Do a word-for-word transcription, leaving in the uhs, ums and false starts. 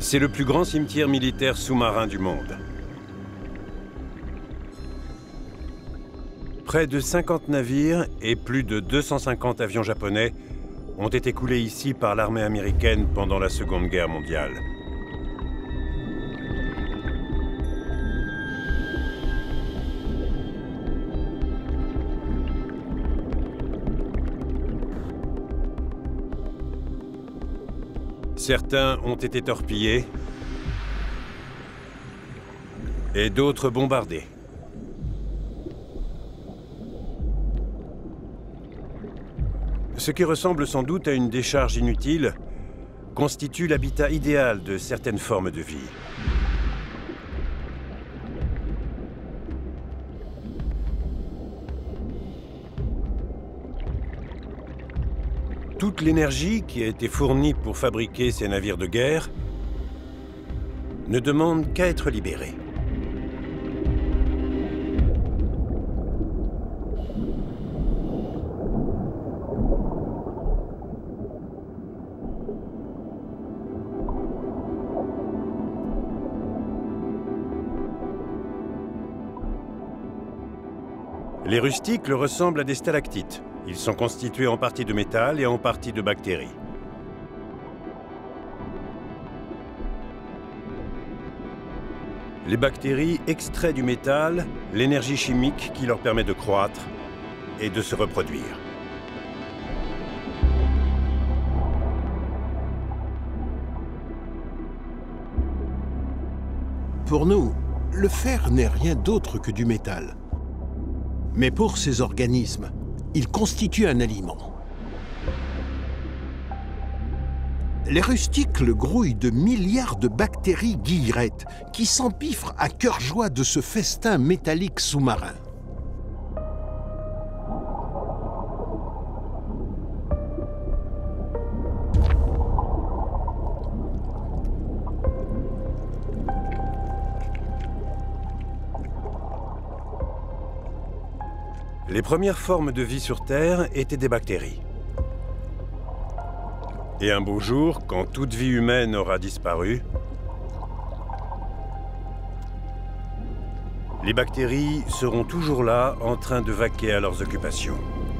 C'est le plus grand cimetière militaire sous-marin du monde. Près de cinquante navires et plus de deux cent cinquante avions japonais ont été coulés ici par l'armée américaine pendant la Seconde Guerre mondiale. Certains ont été torpillés et d'autres bombardés. Ce qui ressemble sans doute à une décharge inutile constitue l'habitat idéal de certaines formes de vie. Toute l'énergie qui a été fournie pour fabriquer ces navires de guerre ne demande qu'à être libérée. Les rusticles ressemblent à des stalactites. Ils sont constitués en partie de métal et en partie de bactéries. Les bactéries extraient du métal l'énergie chimique qui leur permet de croître et de se reproduire. Pour nous, le fer n'est rien d'autre que du métal. Mais pour ces organismes, il constitue un aliment. Les rusticles grouillent de milliards de bactéries guillerettes qui s'empiffrent à cœur joie de ce festin métallique sous-marin. Les premières formes de vie sur Terre étaient des bactéries. Et un beau jour, quand toute vie humaine aura disparu, les bactéries seront toujours là, en train de vaquer à leurs occupations.